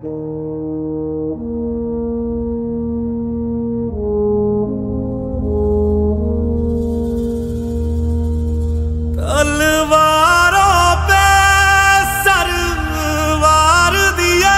तलवारों पे सरवार दिए,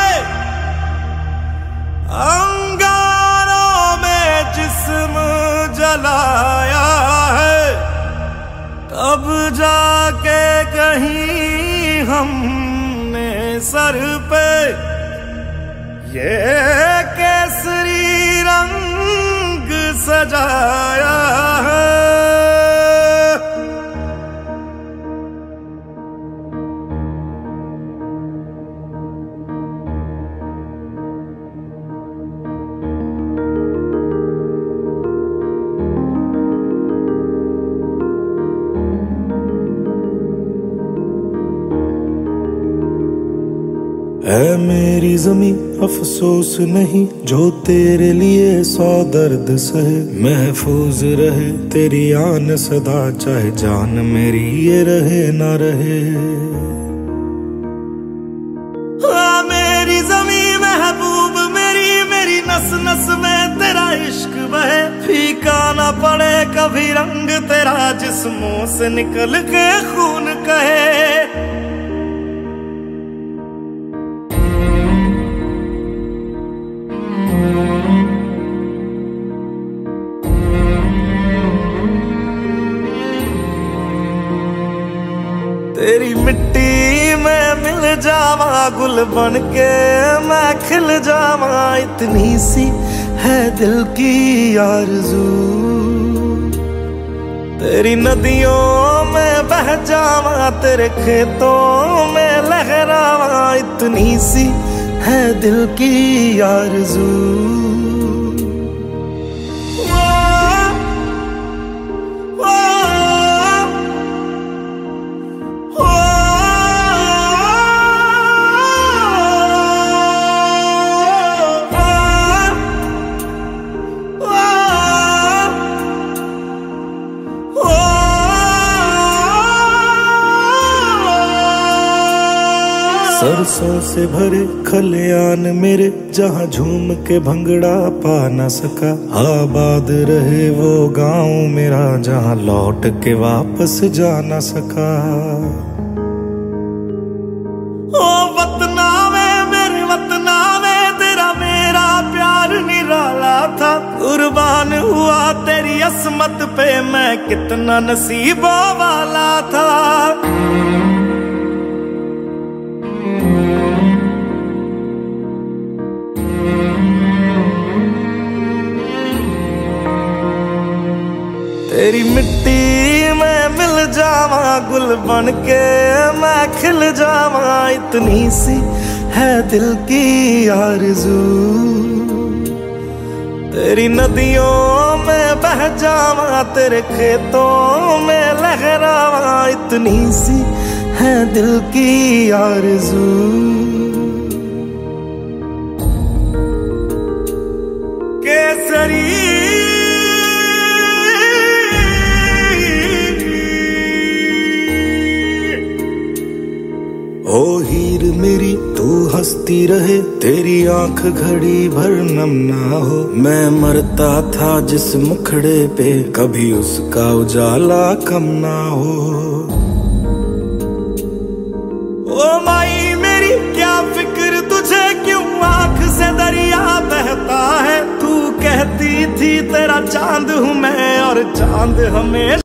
अंगारों में जिस्म जलाया है, तब जाके कहीं हमने सर पे ये केसरी रंग सजाया है। है मेरी जमी अफसोस नहीं जो तेरे लिए 100 दर्द सहे, महफूज रहे तेरी आन सदा चाहे जान मेरी ये रहे ना रहे। मेरी जमी महबूब मेरी, मेरी नस नस में तेरा इश्क बहे, फीका ना पड़े कभी रंग तेरा जिस्मों से निकल के खून कहे। तेरी मिट्टी में मिल जावा गुल बन के मैं खिल जावा, इतनी सी है दिल की आरज़ू। तेरी नदियों में बह जावा तेरे खेतों में लहरावा, इतनी सी है दिल की आरज़ू। सरसों से भरे खलियान मेरे जहाँ झूम के भंगड़ा पा न सका, आबाद रहे वो गांव मेरा जहाँ लौट के वापस जा न सका। ओ वतना में मेरे वतना में तेरा मेरा प्यार निराला था, कुर्बान हुआ तेरी असमत पे मैं कितना नसीबों वाला था। तेरी मिट्टी में मिल जावा गुल बन के मैं खिल जावा, इतनी सी है दिल की आरज़ू। तेरी नदियों में बह जावा तेरे खेतों में लहरावा, इतनी सी है दिल की आरज़ू। केसरी ओ हीर मेरी तू हंसती रहे, तेरी आंख घड़ी भर नम ना हो, मैं मरता था जिस मुखड़े पे कभी उसका उजाला कम ना हो। ओ माई मेरी क्या फिक्र तुझे क्यों आंख से दरिया बहता है, तू कहती थी तेरा चांद हूँ मैं और चांद हमें